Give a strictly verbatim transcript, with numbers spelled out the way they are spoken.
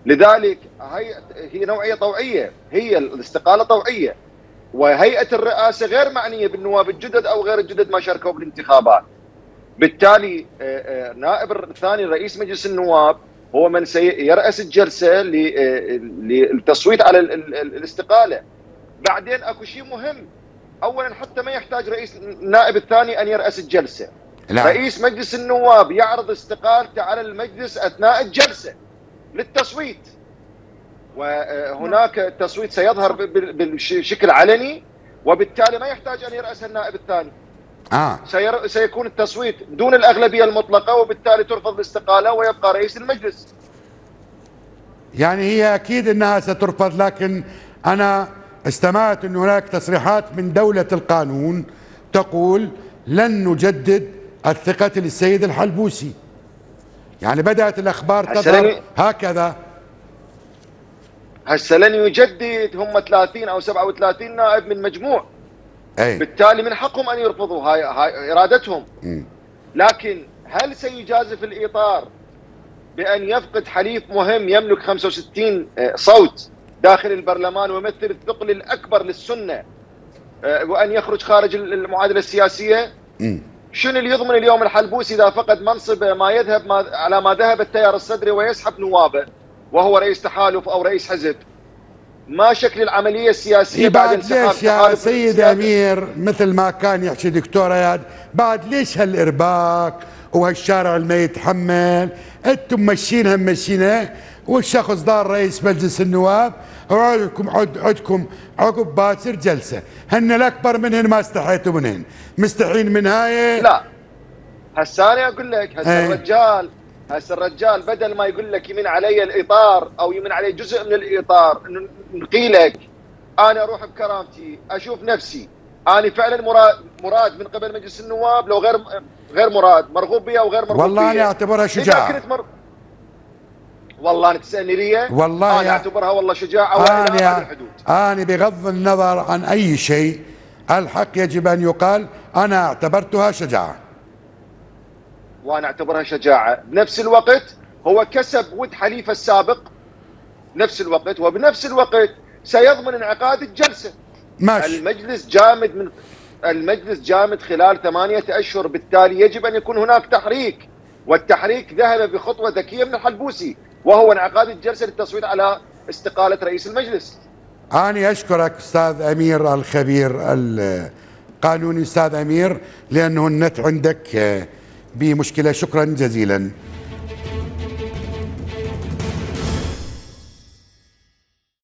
لذلك هي هي نوعيه طوعيه، هي الاستقاله طوعيه، وهيئه الرئاسه غير معنيه بالنواب الجدد او غير الجدد ما شاركوا بالانتخابات. بالتالي نائب الثاني رئيس مجلس النواب هو من سيرأس الجلسه للتصويت على الاستقاله. بعدين اكو شيء مهم، اولا حتى ما يحتاج رئيس النائب الثاني ان يرأس الجلسه. لا. رئيس مجلس النواب يعرض استقالته على المجلس اثناء الجلسه للتصويت، وهناك التصويت سيظهر بشكل علني، وبالتالي ما يحتاج ان يرأس النائب الثاني. اه سير... سيكون التصويت دون الاغلبيه المطلقه، وبالتالي ترفض الاستقاله ويبقى رئيس المجلس. يعني هي اكيد انها سترفض، لكن انا استمعت ان هناك تصريحات من دولة القانون تقول لن نجدد الثقة للسيد الحلبوسي. يعني بدأت الاخبار تظهر هكذا. هسه لن يجدد، هم ثلاثين او سبعة وثلاثين نائب من مجموع. أي. بالتالي من حقهم ان يرفضوا، هاي, هاي ارادتهم. م. لكن هل سيجازف الاطار بان يفقد حليف مهم يملك خمسة وستين صوت داخل البرلمان ويمثل الثقل الاكبر للسنه، وان يخرج خارج المعادله السياسيه؟ م. شنو اللي يضمن اليوم الحلبوسي اذا فقد منصبه ما يذهب ما على ما ذهب التيار الصدري ويسحب نوابه وهو رئيس تحالف او رئيس حزب؟ ما شكل العمليه السياسيه بعد انسحاب ليش يا سيد امير مثل ما كان يحكي دكتور اياد، بعد ليش هالارباك وهالشارع اللي ما يتحمل؟ انتم ماشيينها ماشيينها، والشخص ضار رئيس مجلس النواب وعندكم عندكم عقب باكر جلسه، هن الاكبر منهن ما استحيتوا منهن، مستحين من هاي. لا هسه انا اقول لك، هسه ايه. الرجال هسه الرجال بدل ما يقول لك يمين علي الاطار او يمين علي جزء من الاطار، انه نقيلك انا اروح بكرامتي اشوف نفسي انا فعلا مراد مراد من قبل مجلس النواب، لو غير غير مراد مرغوب بي او غير مرغوب بي. والله انا اعتبرها شجاعه. اذا كنت مر... والله انت تسالني ليه؟ والله انا اعتبرها والله شجاعه والى ابعد الحدود. انا بغض النظر عن اي شيء الحق يجب ان يقال، انا اعتبرتها شجاعه. وانا اعتبرها شجاعه، بنفس الوقت هو كسب ود حليفه السابق نفس الوقت، وبنفس الوقت سيضمن انعقاد الجلسه. ماشي. المجلس جامد من المجلس جامد خلال ثمانية اشهر، بالتالي يجب ان يكون هناك تحريك، والتحريك ذهب بخطوه ذكيه من الحلبوسي وهو انعقاد الجلسه للتصويت على استقاله رئيس المجلس. أنا أشكرك أستاذ أمير الخبير القانوني أستاذ أمير، لأنه النت عندك بمشكلة. شكرا جزيلا.